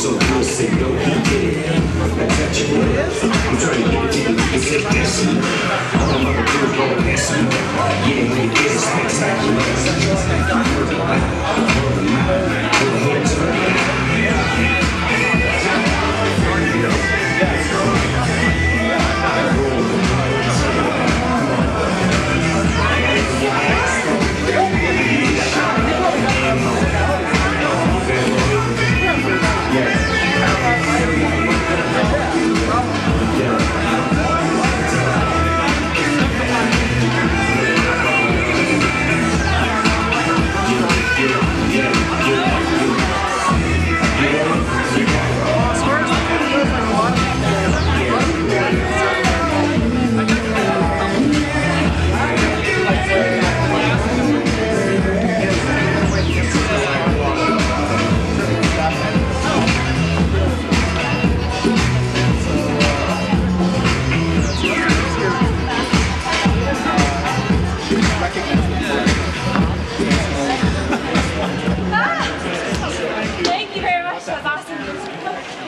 so good, say no, he did it. I touch your lips. I'm trying to get it to you, you can say yes. All the mother girls going messy. Yeah, when you get it spectacular. Word of mouth, word of mouth. Go ahead and turn it out. Thank you very much. That was awesome.